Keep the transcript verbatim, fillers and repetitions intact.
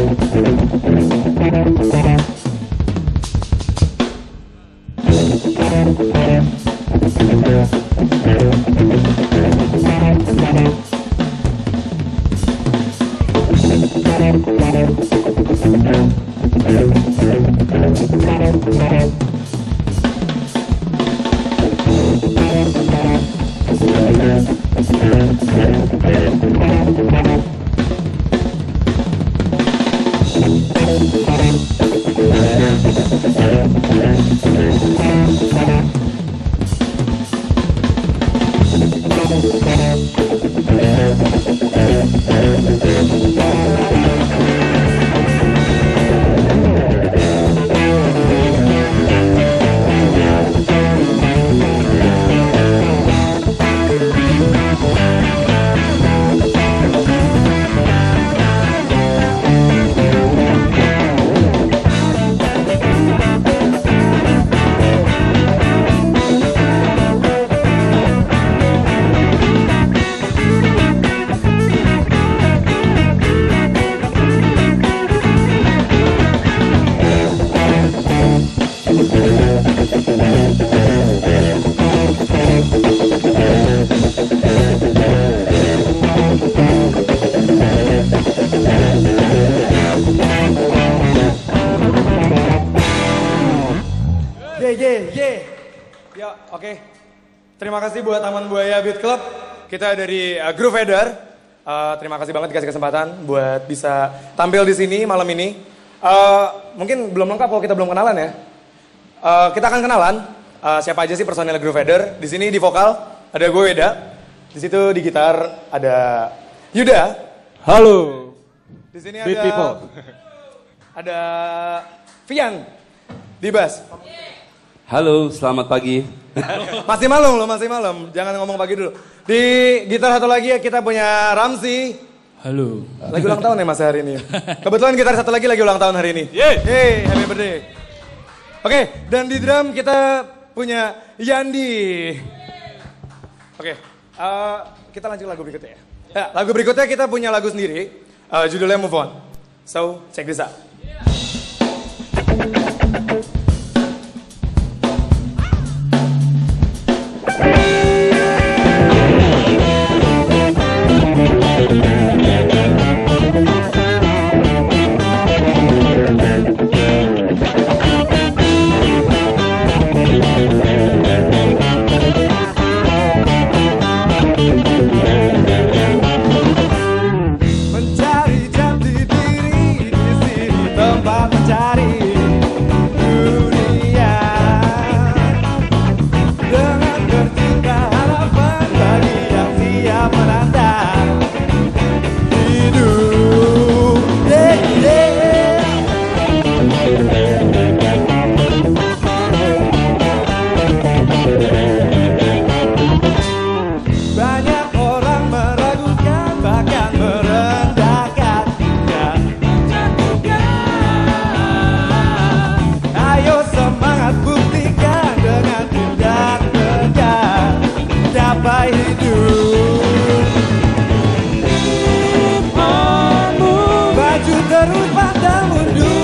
Terima kasih buat Taman Buaya Beat Club. Kita dari uh, Grooveheader. Uh, terima kasih banget dikasih kesempatan buat bisa tampil di sini malam ini. Uh, mungkin belum lengkap kalau kita belum kenalan ya. Uh, kita akan kenalan. Uh, siapa aja sih personil Grooveheader? Di sini di vokal ada gue Weda. Di situ di gitar ada Yuda. Halo. Di sini ada people. Ada Vian di bass. Halo, selamat pagi. Masih malam loh, masih malam. Jangan ngomong pagi dulu. Di gitar satu lagi kita punya Ramzi. Halo. Lagi ulang tahun ya mas hari ini. Kebetulan gitar satu lagi lagi ulang tahun hari ini. Yeay. Yeay, happy birthday. Oke, dan di drum kita punya Yandi. Oke, uh, kita lanjut lagu berikutnya ya. Ya, lagu berikutnya kita punya lagu sendiri. Uh, judulnya Move On. So, check this out. Terus pantang mundur.